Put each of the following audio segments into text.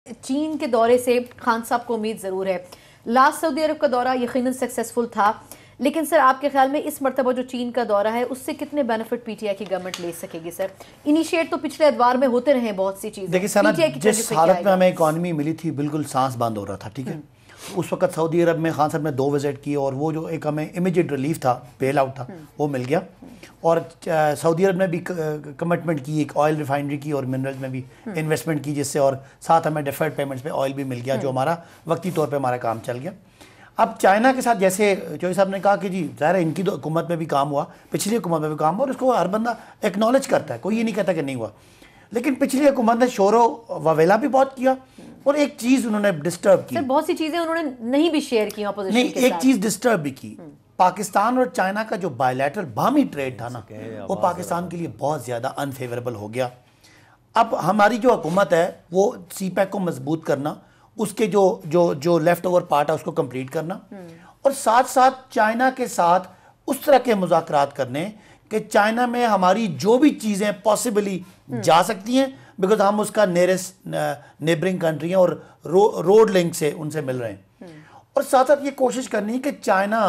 چین کے دورے سے خان صاحب کو امید ضرور ہے. لاسٹ سعودی عرب کا دورہ یقیناً سکسیسفل تھا، لیکن سر آپ کے خیال میں اس مرتبہ جو چین کا دورہ ہے اس سے کتنے بینیفٹ پی ٹی آئی کی گورنمنٹ لے سکے گی؟ سر انیشیٹ تو پچھلے ادوار میں ہوتے رہے ہیں بہت سی چیزیں. دیکھیں سنا، جس حالت میں ہمیں اکانومی ملی تھی بالکل سانس بند ہو رہا تھا، ٹھیک ہے. اس وقت سعودی عرب میں خان صاحب نے 2 وزٹ کی اور وہ جو ایک ہمیں امیجیٹ ریلیف تھا، بیل آؤٹ تھا، وہ مل گیا. اور سعودی عرب نے بھی کمٹمنٹ کی، ایک آئل ریفائنری کی اور منرلز میں بھی انویسٹمنٹ کی، جس سے اور ساتھ ہمیں ڈیفرڈ پیمنٹس پہ آئل بھی مل گیا، جو ہمارا وقتی طور پہ ہمارا کام چل گیا. اب چائنا کے ساتھ جیسے چوہدری صاحب نے کہا کہ جی ظاہر ہے ان کی تو حکومت میں بھی کام ہوا، پچھلی حکومت میں بھی کام ہوا، اور اس کو ہر بندہ ایکنالج کرتا ہے، کوئی یہ نہیں کہتا کہ نہیں ہوا. لیکن پچھلی حکومت نے شور و وویلا بھی بہت کیا، اور ایک چیز انہوں نے ڈسٹرب کی. سر بہت سی چیزیں انہوں نے نہیں بھی شیئر کی اپوزیشن کے ساتھ. نہیں، ایک چیز ڈسٹرب بھی کی. پاکستان اور چائنا کا جو بائی لیٹرل باہمی ٹریڈ تھا نا، وہ پاکستان کے لیے بہت زیادہ انفیوریبل ہو گیا. اب ہماری جو حکومت ہے وہ سی پیک کو مضبوط کرنا، اس کے جو لیفٹ اوور پارٹ ہے اس کو کمپلیٹ کرنا، اور ساتھ ساتھ چائنا کے ساتھ اس طرح کے مذاکرات کرنے کہ چائنا میں ہماری جو بھی چیزیں پاسبلی جا سکتی ہیں، بیکاز ہم اس کا نیئرسٹ نیبرنگ کنٹری ہیں اور روڈ لنک سے ان سے مل رہے ہیں. اور ساتھ ساتھ یہ کوشش کرنی ہے کہ چائنا،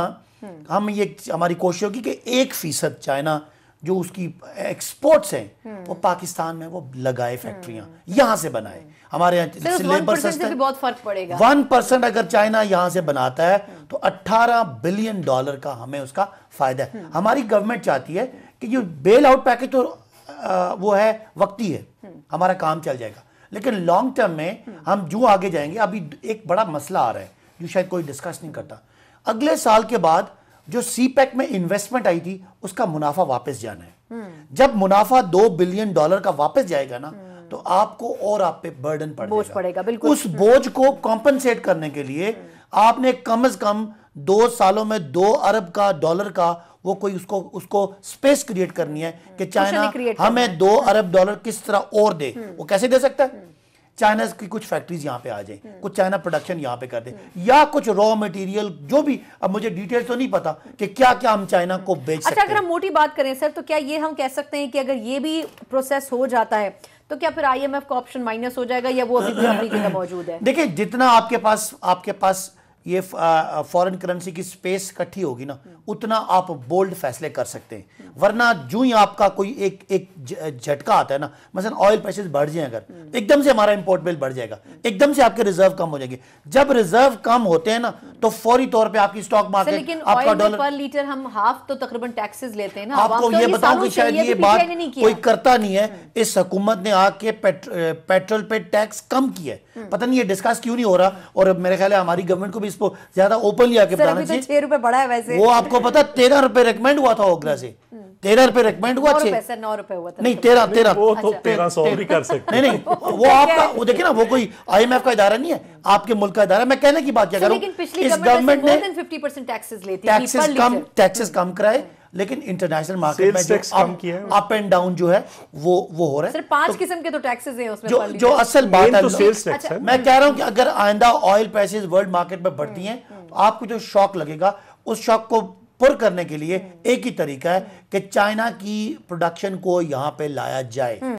ہماری کوشش ہوگی کہ 1% چائنا جو اس کی ایکسپورٹس ہیں وہ پاکستان میں وہ لگائے، فیکٹریاں یہاں سے بنائے. ہمارے یہاں لیبر سسٹم بھی بہت فرق پڑے گا. 1% اگر چائنا یہاں سے بناتا ہے تو $18 بلین کا ہمیں اس کا فائدہ ہے. ہماری گورنمنٹ چاہتی ہے کہ یہ بیل آؤٹ پیکج تو وہ ہے وقتی ہے، ہمارا کام چل جائے گا، لیکن لانگ ٹرم میں ہم جو آگے جائیں گے. ابھی ایک بڑا مسئلہ آ رہا ہے جو شاید کوئی ڈسکس نہیں کرتا. اگلے سال کے بعد جو سی پیک میں انویسٹمنٹ آئی تھی اس کا منافع واپس جانا ہے. جب منافع $2 بلین کا واپس جائے گا نا تو آپ کو اور آپ پہ برڈن پڑے گا. اس بوجھ کو کمپنسیٹ کرنے کے لیے آپ نے کم از کم 2 سالوں میں $2 ارب کا وہ کوئی اس کو سپیس کریٹ کرنی ہے کہ چائنا ہمیں $2 ارب کس طرح اور دے. وہ کیسے دے سکتا ہے؟ چائنا کی کچھ فیکٹریز یہاں پہ آ جائیں، کچھ چائنا پروڈکشن یہاں پہ کر دے، یا کچھ را مٹیریل جو بھی، اب مجھے ڈیٹیل تو نہیں پتا کہ کیا کیا ہم چائنا کو بیچ سکتے ہیں. اچھا، اگر ہم موٹی بات کریں سر تو کیا یہ ہم کہہ سکتے ہیں کہ اگر یہ بھی پروسیس ہو جاتا ہے تو کیا پھر آئی ایم ایف کا آپشن مائنس ہو جائے گا، یا وہ ابھی بھی اپنی جگہ موجود ہے؟ دیکھیں جتنا آپ کے پاس یہ فورن کرنسی کی سپیس کٹھی ہوگی نا، اتنا آپ بولڈ فیصلے کر سکتے ہیں. ورنہ جو ہی آپ کا کوئی ایک جھٹکا آتا ہے نا، مثلا آئل پرائسز بڑھ جائیں، اگر ایک دم سے ہمارا امپورٹ بل بڑھ جائے گا، ایک دم سے آپ کے ریزرو کم ہو جائیں گے. جب ریزرو کم ہوتے ہیں نا تو فوری طور پہ آپ کی سٹاک مارکیٹ، لیکن آئل میں پر لیٹر ہم ہاف تو تقریباً ٹیکسز لیتے ہیں نا. آپ کو یہ بتاؤں کہ شاید یہ بات کوئی کرتا نہیں ہے. اس حکومت نے آ کے پیٹرول پہ ٹیکس کم کیا ہے، پتہ نہیں یہ ڈسکس کیوں نہیں ہو رہا. اور میرے خیال ہے ہماری گورنمنٹ کو بھی اس کو زیادہ اوپنلی آ کے بتانا چاہیے. $6 بڑھا ہے ویسے. وہ آپ کو پتا $13 ریکمینڈ ہوا تھا اوگرا سے، $13 ریکمینڈ ہوا. $9 ہوا تھا. نہیں 13 وہ تو 1300 بھی کر سکتے. نہیں وہ آپ کا، وہ دیکھیں نا، وہ کوئی آئی ایم ایف کا ادارہ نہیں ہے، آپ کے ملک کا ادارہ. میں کہنے کی بات کیا کروں، اس گورنمنٹ نے 50% ٹیکسز کم کرائے، لیکن انٹرنیشنل مارکیٹ میں جو اپ اینڈ ڈاؤن جو ہے وہ ہو رہا ہے. صرف 5 قسم کے تو ٹیکسز ہیں اس میں. جو اصل بات ہے، میں کہہ رہا ہوں کہ اگر آئندہ آئل پرائسز ورلڈ مارکیٹ میں بڑھتی ہیں تو آپ کو جو شاک لگے گا، اس شاک کو پر کرنے کے لیے ایک ہی طریقہ ہے کہ چائنا کی پروڈکشن کو یہاں پہ لایا جائے.